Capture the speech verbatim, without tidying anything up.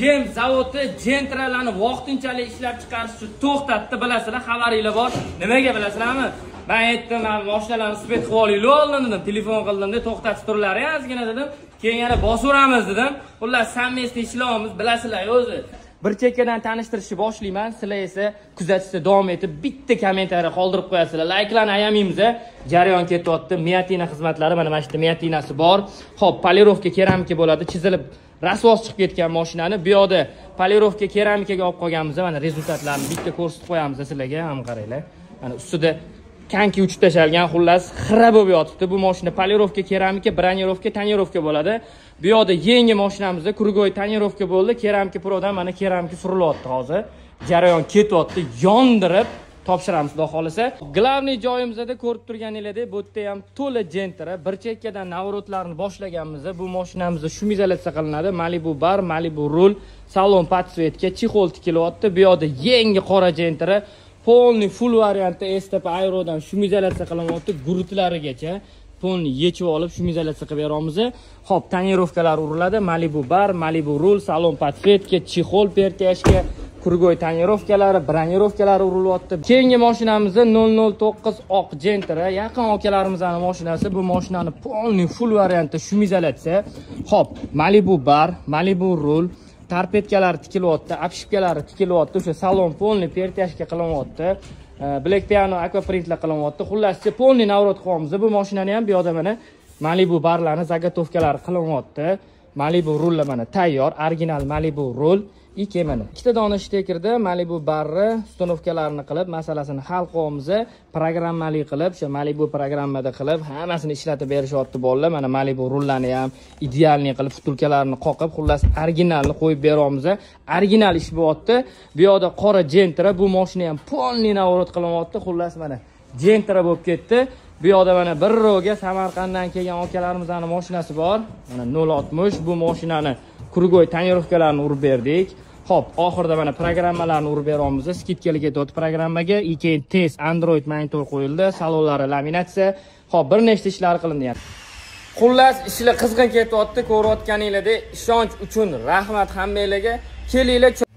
Gem zavodi Gentralarni vaqtinchalik ishlab chiqarish uchun to'xtatdi, bilasizlar, xabaringlar bor. Nimaga bilasizlarmi? Men aytdim, men mashinalarni spet qilib olaylik oldin dedim, telefon qildim-da, to'xtatib turlaring ozgina dedim. Keyin yana bosaveramiz dedim. Xullas, sammesda ishlaymiz, bilasizlar o'zi. Bir chekkadan tanishtirishni boshlayman. Sizlar esa kuzatishda davom etib, bitta kommentariy qoldirib qo'yasizlar. Like'larni ayamaymiz. Jarayon ketyapti. Miatina xizmatlari, mana mana shu Miatinasi bor. Xo'p, polirovka keramika bo'ladi, chizilib rasvos chiqib ketgan mashinani bu yoqda polirovka keramikaga olib qolganmiz. Mana rezultatlarini bitta ko'rsatib qo'yamiz sizlarga, ham qaranglar. Mana ustida kanki uchib tashalgan, xullas xira bo'lib yotibdi. Bu mashina polirovka keramika, branirovka, tonirovka bo'ladi. Bu yoqda yangi mashinamizda Kurgoy tonirovka bo'ldi. Keramika prodan mana keramika surilyapti hozir. Jarayon ketyapti, yondirib topshiramiz xudo xolisa. Glavniy joyimizda ko'rib turganinglardek, bu yerda ham to'la Gentra, bir chekkadan navrotlarni boshlaganmiz. Bu mashinamizda shumizolyatsiya qilinadi. Malibu bar, Malibu rul, salon podsvetka, chexol tikilyapti. Bu yoqda yangi qora Gentra, polni full variantda S-Type Aerodan shumizolyatsiya qilyapti, gurutlarigacha polni yechib olib shumizolyatsiya qilib beramiz. Xo'p, tonirovkalar uriladi. Malibu bar, Malibu rul, salon podsvetka, chexol pertyashka, Kurgoy tonirovkalari, branirovkalari urilyapti. Keyingi mashinamizda nol nol to'qqiz oq Gentra, yaqin akalarimizning mashinasi. Bu mashinani polni full variantda shumizolyatsiya. Xo'p, Malibu bar, Malibu rul, tarpetkalari tikilyapti, apshipkalari tikilyapti, o'sha salon polni pertyashka qilyapti. Black piano aquaprintlar qilyapti. Xullas, polni navrot qilyapmiz. Bu mashinani ham bu yoqda mana Malibu barlarni zagotovkalari qilyapti. Malibu rullar mana tayyor, original Malibu rul. Ikki mana ikkita dona shtekirda Malibu barri ustanovkalarini qilib, masalasini hal qilamiz. Programmali qilib, o'sha Malibu programmada qilib, hammasini ishlatib berishyapti bolalar. Mana Malibu rullarni ham idealni qilib, futulkalarini qoqib, xullas originalni qo'yib beramiz. Original ish bo'lyapti. Bu yoqda qora Gentra, bu mashina ham polni navrot qilyapti. Xullas mana Gentra bo'lib ketdi. Bu yoqda mana bir ro'ga Samarqanddan kelgan akalarimizning mashinasi bor. Mana nol oltmish, bu mashinani Kurgoy tonirovkalarini urib berdik. Xo'p, oxirida mana programmalarni urib beramiz. Skidkaga ketdi programmaga. Keyin test Android monitor qo'yildi, salonlari laminatsiya. Xo'p, bir nechta ishlar qilindi yana. Xullas, ishlar qizg'in ketyapti. Ko'rayotganinglardek, ishonch uchun rahmat hammanglarga. Kelinglar